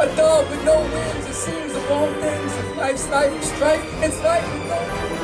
A dog with no wings, it seems of all things. If life's life is strife, it's life with no